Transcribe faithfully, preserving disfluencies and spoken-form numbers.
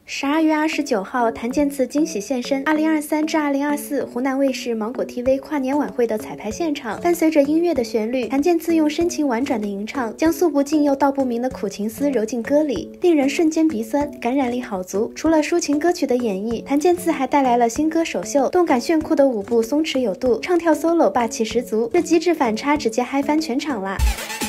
十二月二十九号，谭健次惊喜现身二零二三至二零二四湖南卫视芒果 T V 跨年晚会的彩排现场。伴随着音乐的旋律，谭健次用深情婉转的吟唱，将诉不尽又道不明的苦情丝揉进歌里，令人瞬间鼻酸，感染力好足。除了抒情歌曲的演绎，谭健次还带来了新歌首秀，动感炫酷的舞步松弛有度，唱跳 solo 霸气十足，这机智反差直接嗨翻全场啦！